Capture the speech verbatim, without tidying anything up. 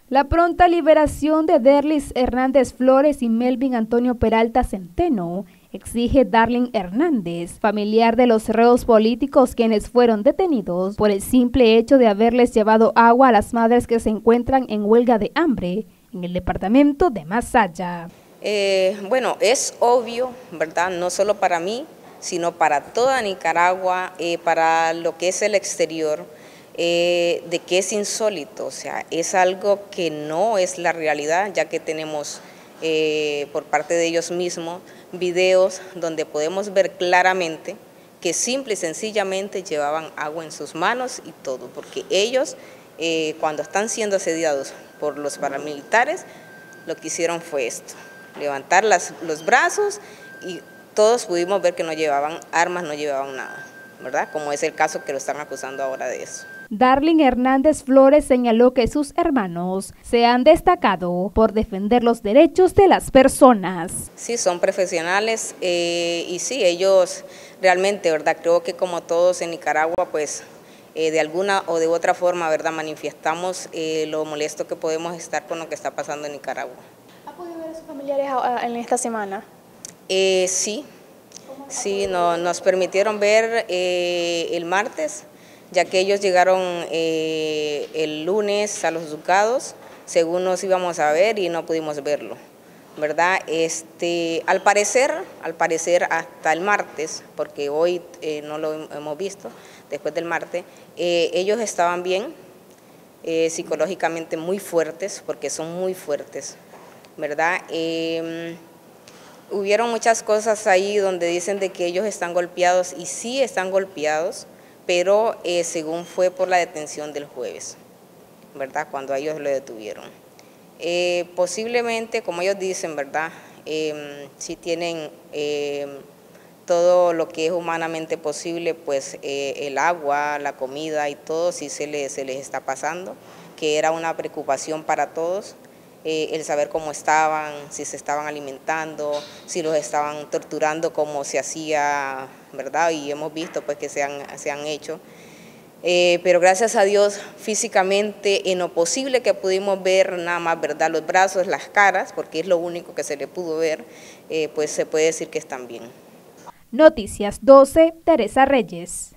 La pronta liberación de Derlis Hernández Flores y Melvin Antonio Peralta Centeno exige Darlin Hernández, familiar de los reos políticos quienes fueron detenidos por el simple hecho de haberles llevado agua a las madres que se encuentran en huelga de hambre en el departamento de Masaya. Eh, bueno, es obvio, ¿verdad? No solo para mí, sino para toda Nicaragua, eh, para lo que es el exterior, eh, de que es insólito, o sea, es algo que no es la realidad, ya que tenemos eh, por parte de ellos mismos videos donde podemos ver claramente que simple y sencillamente llevaban agua en sus manos y todo, porque ellos eh, cuando están siendo asediados por los paramilitares, lo que hicieron fue esto, levantar las, los brazos y todos pudimos ver que no llevaban armas, no llevaban nada, ¿verdad? Como es el caso que lo están acusando ahora de eso. Darlin Hernández Flores señaló que sus hermanos se han destacado por defender los derechos de las personas. Sí, son profesionales eh, y sí, ellos realmente, ¿verdad? Creo que como todos en Nicaragua, pues eh, de alguna o de otra forma, ¿verdad? Manifestamos eh, lo molesto que podemos estar con lo que está pasando en Nicaragua. ¿Ha podido ver a sus familiares en esta semana? Eh, sí, sí, no, nos permitieron ver eh, el martes, ya que ellos llegaron eh, el lunes a los juzgados, según nos íbamos a ver y no pudimos verlo, ¿verdad? Este, al parecer, al parecer hasta el martes, porque hoy eh, no lo hemos visto, después del martes, eh, ellos estaban bien, eh, psicológicamente muy fuertes, porque son muy fuertes, ¿verdad? Eh, hubieron muchas cosas ahí donde dicen de que ellos están golpeados y sí están golpeados, pero eh, según fue por la detención del jueves, ¿verdad? Cuando ellos lo detuvieron. Eh, posiblemente, como ellos dicen, ¿verdad? Eh, si tienen eh, todo lo que es humanamente posible, pues eh, el agua, la comida y todo, sí se les, se les está pasando, que era una preocupación para todos. Eh, el saber cómo estaban, si se estaban alimentando, si los estaban torturando como se hacía, ¿verdad? Y hemos visto pues que se han, se han hecho. Eh, pero gracias a Dios, físicamente, en lo posible que pudimos ver nada más, ¿verdad? Los brazos, las caras, porque es lo único que se le pudo ver, eh, pues se puede decir que están bien. Noticias doce, Teresa Reyes.